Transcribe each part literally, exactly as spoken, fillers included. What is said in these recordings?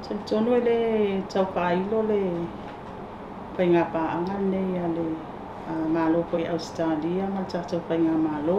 Tonu tonu le tau whailo le whainga pāanga nei a le Mālō po i Ausetalia ma tātou whainga Mālō.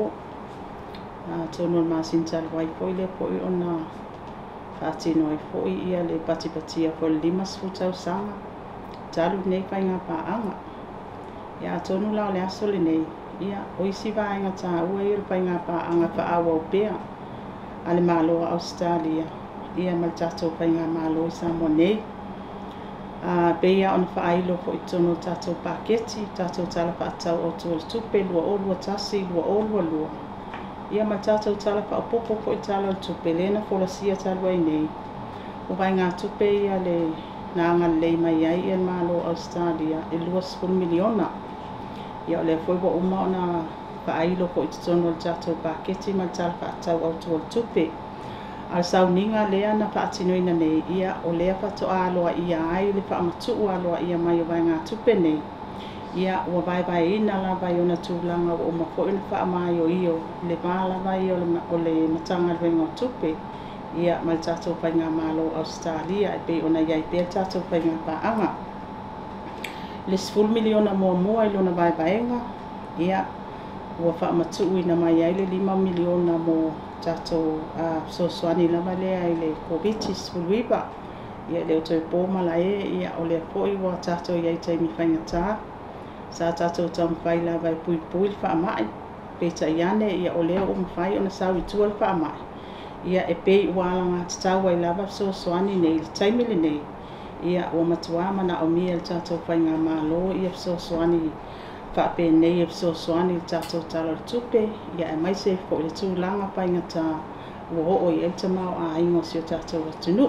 Tonu ma sintal wai po i le po i ona whaatino ai po i ia le pati patia po le lima sfutau sanga. Talu nei whainga pāanga. Ia tonu lao le aso le nei. Ia oisi vaenga tā ua i le whainga pāanga whaawa o pēa. A le Mālō a Ausetalia. Ia ma tātou whainga Mālō i Samoa nei. Uh, Beia on whaailo po i tono tātou paketi, tātou tala whaatau o tō tupe, lua o lua tasi, lua o lua lua. Ia ma tātou tala whaapopo po i tala o tupe, lena wholasia talua i nei. O vai ngā tupe ia le nā agalelei mai ai i Mālō Ausetalia, e lua sepulu miliona. Ia o le fwoi wa uma o nā whaailo po i tono tātou paketi, ma tala whaatau o tō tupe. Al sauninga lea na whaatinoina nei ia o lea whatoa aloa ia ai le whaamatuu aloa ia mai o vai ngā tupe nei. Ia ua vai vai ina la vai ona tūlanga o mafo ina whaamai o io le māla vai o le, o le matanga venga o tupe. Ia mal tātou whainga Mālō Ausetalia e pe ona iai pe tātou whainga pāanga. Le sepuluh miliona mua mua i lona vai vaenga. Ia ua whaamatuu ina mai ai le lima miliona mo tātou uh, sosoani lava lea i le kovitis fuluiva. Ia leo toi pōma la e, ia o lea poi wa tātou iai taimi whaingatā. Sa tātou tau mwhai lava i pui pui le whaamai. Peta iane ia o lea o mwhai o na sau i tua le whaamai. Ia e pei ualanga tatau ai lava sosoani nei le taimi le nei. Ia o matua mana o mia le tātou whainga Mālō ia sosoani whaape nei e sosoani tātou tala le tupe, ia e mai se fo le tūlanga paingata ua o i elta mau a ingo si o tātou atunu.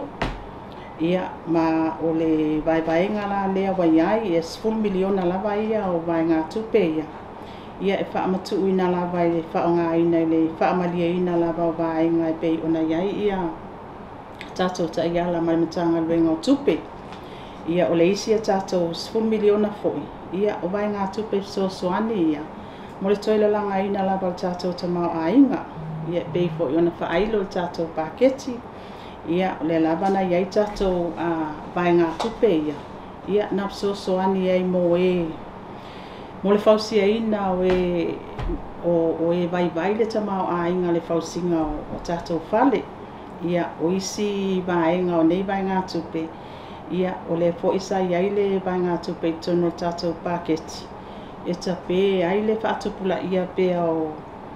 Ia ma o le vai vaenga la lea wai ai e sepuluh miliona lava ia o vai ngā tupe ia. Ia e whaamatu ina lava i le whaonga ina i le whaamalia ina lava o vaenga e pei ona iai ia tātou ta iala mai matanga luenga o tupe. Ia o le isi a tātou sepuluh miliona foi. Ia o vai ngā tupe sosoani ia. Mo le toila langa ina lava o tātou ta mau a inga. Ia pei fo i ona whaailo le tātou paketi. Ia o le lava na iai tātou uh, vai ngā tupe ia. Ia na sosoani ai mo e mo le fausia ina o e o, o e vai vai le ta mau a inga le fausinga o, o tātou fale. Ia o isi vaenga o nei vai ngā tupe. Ia o le fo isa iai le vai ngā tupe tono tātou paketi. E ta pe ai le whaatupula ia pe o,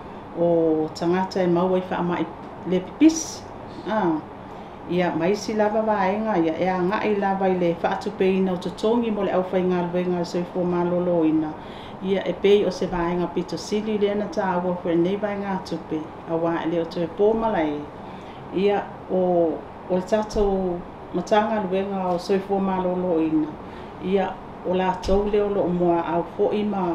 o tangata e maua i whaamai le pipis. Ah. Ia maisi lava vaenga ia e a ngai lava i le whaatupe ina o tutongi mo le au whainga luenga so i fo Mālō ina. Ia e pei o se vaenga pito sili le ana ta awa fwe nei vai ngā tupe. A wā e leo to e pōmala e. Ia o, o le tātou matanga luenga o so i fo Mālō ina. Ia o la tau leo lo mua au fo i ma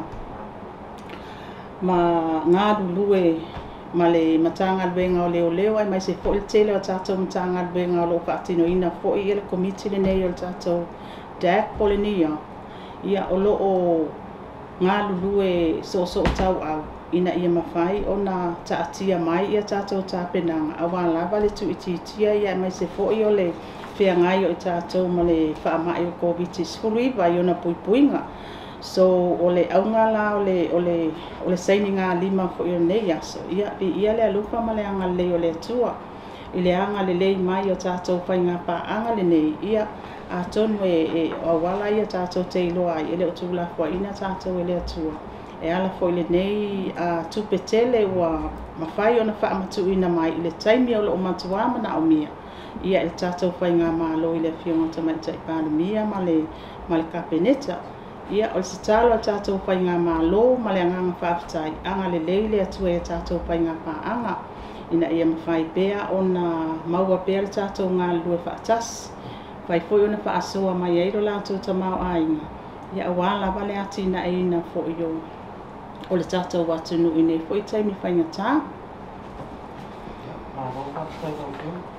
ma ngā lulue ma le matanga luenga o leo leo ai mai se fo i tele o tātou matanga luenga o lo whaatino ina fo i ele komiti le nei o tātou dak Polenia. Ia o lo o ngā lulue so so tau au ina ia mawhai o na taatia mai ia tātou tāpenanga. Awa lava le tu ititia ia mai se fo i o le whea ngai o i tātou ma le whaamai o kovitis fuluiva i ona pui puinga. So o le aunga la o le, o le, o le saini ngā lima fo i o nei aso. Ia pi ia le alufa ma le agalelei o le atua. I le agalelei mai o tātou whainga pa agalelei. Ia a tonu e, e o wala ia tātou te iloa ai. Ele o tūla fua ina tātou ele atua. E ala fo i le nei a tupe tele ua mawhai o na whaamatu ina mai. I le taimi o le o matua mana o mia. Ia e tātou whainga Mālō i le Afioga tamaita i pālemia ma le, ma le kapeneta. Ia o se talo a tātou whainga Mālō ma le anganga whaafitai. Agalelei le atua e tātou whainga pāanga. Ina ia mawhai bea o na maua bea le tātou ngā lue whaatas. Whai foi o na whaasoa mai eiro lātou ta mau ainga. Ia a wāla wale ati na e ina fo i o. O le tātou watunu i nei foi taimi whainga tā. Mālō whaatai